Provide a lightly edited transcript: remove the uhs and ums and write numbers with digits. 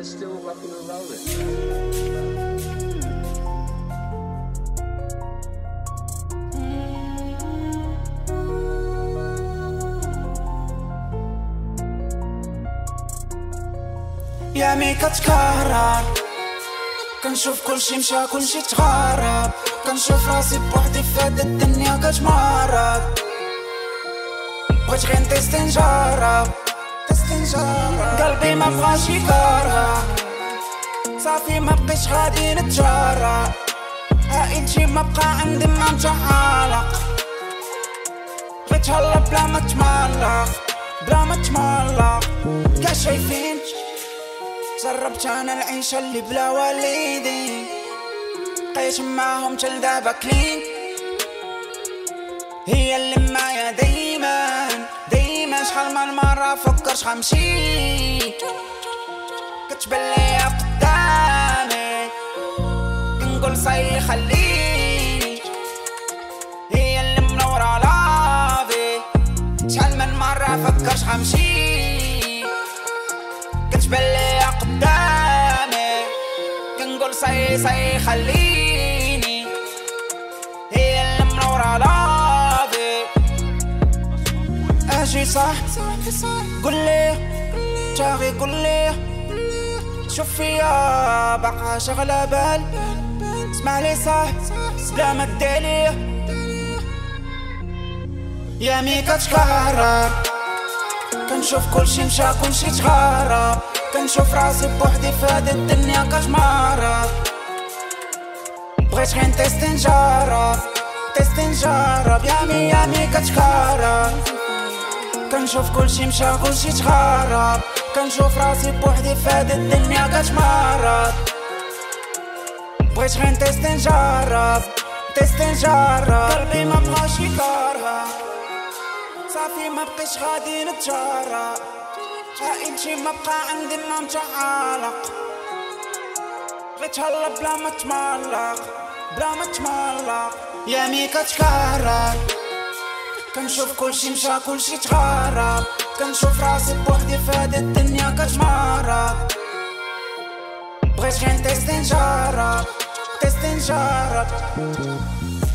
still rocking and rolling. يامي كتكرر كنشوف كلشي مشى كلشي تغرب، كنشوف راسي بوحدي في هاد الدنيا كتمرض. بغيت غير نتيستي نجرب قلبي ما بغاش يكرهك، صافي ما بقيتش غادي نتجرأ، عائلتي ما بقى عندي ما متعلق. بغيت هلا بلا ما تملق كاع شايفين جربت انا العيشة اللي بلا والدين، بقيت معاهم تل دابا كلين. هي اللي معايا دايما شحال من مرة فكرت غنمشي، كتبان ليا قدامي كنقول صاي خليني. هي اللي منورة لافي شحال من مرة فكرت غنمشي، كتبان ليا قدامي كنقول صاي خليني. هي اللي منورة لافي اجي صح قولي تاغي قولي شوف فيا بقى شغلة بال، اسمعلي صح بلا ما تديلي. يامي كتكرر كنشوف كلشي مشى كلشي تغرب، كنشوف راسي بوحدي في هاد الدنيا كتمرض. بغيت غير نتيستي نجرب يامي كتكرر كنشوف كلشي مشى كلشي تغرب، كنشوف راسي بوحدي في هاد الدنيا كتمرض. بغيت غير نتيستي نجرب قلبي ما بغاش يكرهك، صافي ما بقيتش غادي نتجرأ، عائلتي ما بقى عندي ما متعلق. بغيت هلا بلا ما تملق يامي كتكرر كنشوف كلشي مشى كلشي تغرب، كنشوف راسي بوحدي في هاد الدنيا كتمرض. بغيت غير نتيستي نجرب